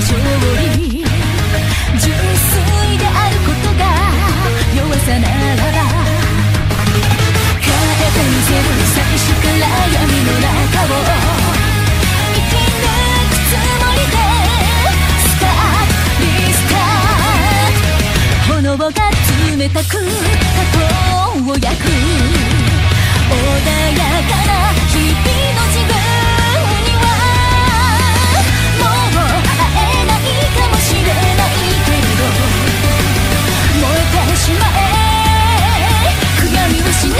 勝利。純粋であることが弱さならば、変えてみせる最初から闇の中を生き抜くつもりで、スタートリスタート。炎が冷たく過去を焼く、穏やかな日々の自分にはもう会えないかもしれないけれど、燃えてしまえ、悔やみはしない。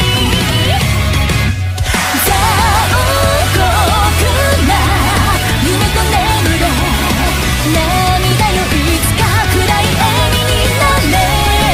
残酷な夢と眠れ、涙よいつか暗い笑みになれ。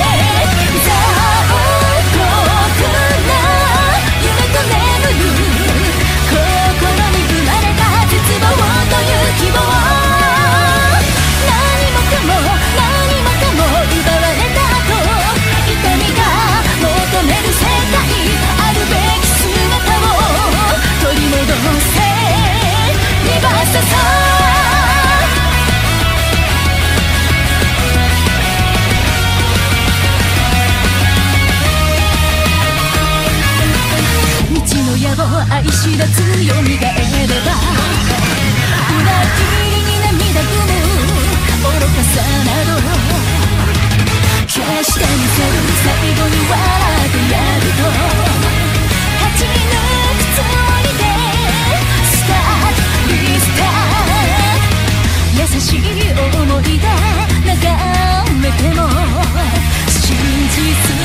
愛しだ強みがあれば、裏切りに涙ぐむ愚かさなど消してみせる。最後に笑ってやると勝ち抜くつもりで、スタートリスタート。優しい思い出眺めても真実